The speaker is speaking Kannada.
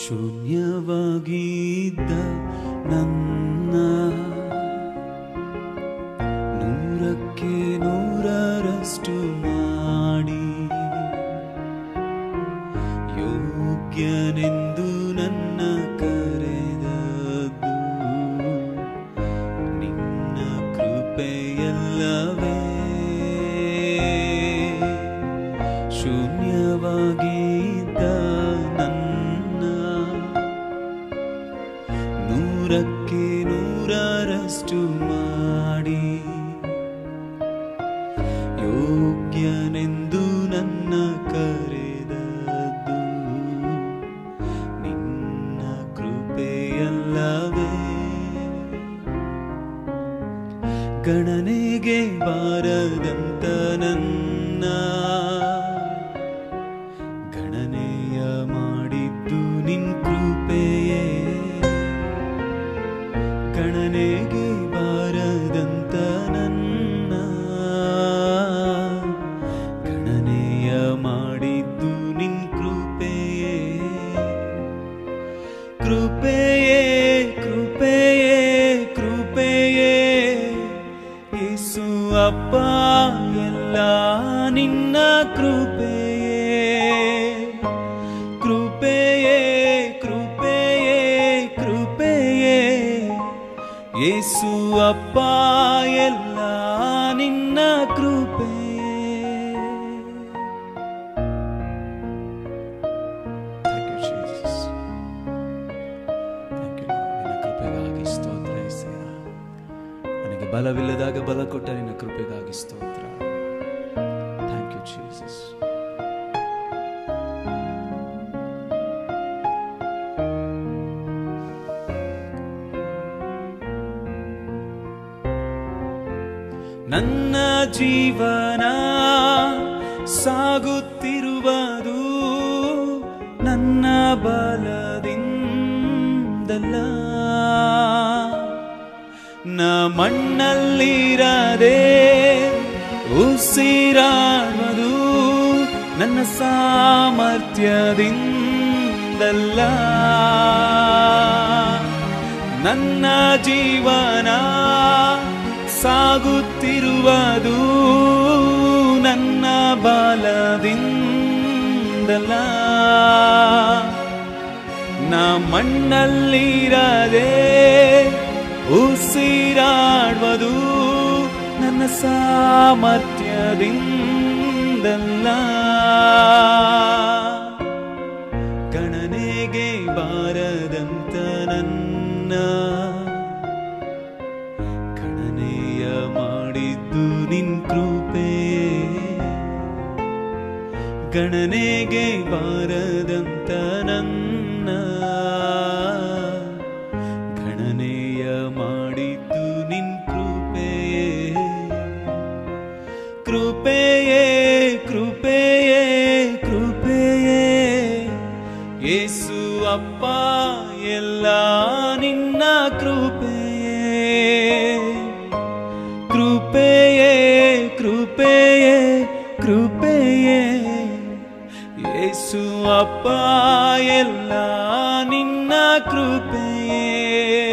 ಶೂನ್ಯವಾಗಿದ್ದ ನನ್ನ ನೂರಕ್ಕೆ ನೂರರಷ್ಟು ಮಾಡಿ ಯೋಗ್ಯನೆಂದು ನನ್ನ ಕರೆದದ್ದು ನಿನ್ನ ಕೃಪೆಯಲ್ಲವೇ. ಶೂನ್ಯವಾಗಿದ್ದ ನನ್ನ ನೂರಕ್ಕೆ ನೂರರಷ್ಟು ಮಾಡಿ ಯೋಗ್ಯನೆಂದು ನನ್ನ ಕರೆದದ್ದು ನಿನ್ನ ಕೃಪೆಯಲ್ಲವೇ. ಗಣನೆಗೆ ಬಾರದಂತ ನನ್ನ ಗಣನೆಯ ಮಾಡಿದ್ದು ನಿನ್ ಕೃಪೆಯೇ. ಗಣನೆಗೆ ಬಾರದಂತ ನನ್ನ ಗಣನೆಯ ಮಾಡಿದ್ದು ನಿನ್ ಕೃಪೆಯೇ. ಕೃಪೆಯೇ ಕೃಪೆಯೇ ಕೃಪೆಯೇ ಯೇಸು ಅಪ್ಪ ಎಲ್ಲ ನಿನ್ನ ಕೃಪೆಯೇ. ಕೃಪೆಯೇ ಕೃಪೆಯೇ ಕೃಪೆಯೇ ಯೇಸು ಅಪ್ಪ ಎಲ್ಲ ನಿನ್ನ ಕೃಪೆಯೇ. Thank you Jesus. Thank you ನಿನ್ನ ಕೃಪೆಗಾಗಿ ಸ್ತೋತ್ರ ಯೇಸಯ್ಯ. ನನಗೆ ಬಲವಿಲ್ಲದಾಗ ಬಲ ಕೊಟ್ಟ ನಿನ್ನ ಕೃಪೆಗಾಗಿ ಸ್ತೋತ್ರ. Thank you Jesus. ನನ್ನ ಜೀವನ ಸಾಗುತ್ತಿರುವುದು ನನ್ನ ಬಲದಿಂದಲ್ಲ. ನ ಮಣ್ಣಲ್ಲಿರದೆ ಉಸಿರಾಡುವುದು ನನ್ನ ಸಾಮರ್ಥ್ಯದಿಂದಲ್ಲ. ನನ್ನ ಜೀವನ ಸಾಗುತ್ತಿರುವುದು ನನ್ನ ಬಲದಿಂದಲ್ಲ. ನ ಮಣ್ಣಲ್ಲಿರದೆ ಉಸಿರಾಡುವುದು ನನ್ನ ಸಾಮರ್ಥ್ಯದಿಂದಲ್ಲ. ಗಣನೆಗೆ ಬಾರದಂತ ನನ್ನ ಗಣನೆಯ ಮಾಡಿದ್ದು ನಿನ್ ಕೃಪೆಯೇ. ಗಣನೆಗೆ ಬಾರದಂತ ನನ್ನ ಗಣನೆಯ ಮಾಡಿದ್ದು ನಿನ್ ಕೃಪೆಯೇ. ಕೃಪೆಯೇ ಕೃಪೆಯೇ ಕೃಪೆಯೇ ಯೇಸು ಅಪ್ಪ ಎಲ್ಲ ನಿನ್ನ ಕೃಪೆಯೇ. ಕೃಪೆಯೇ ಕೃಪೆಯೇ ಕೃಪೆಯೇ ಯೇಸು ಅಪ್ಪ ಎಲ್ಲ ನಿನ್ನ ಕೃಪೆಯೇ.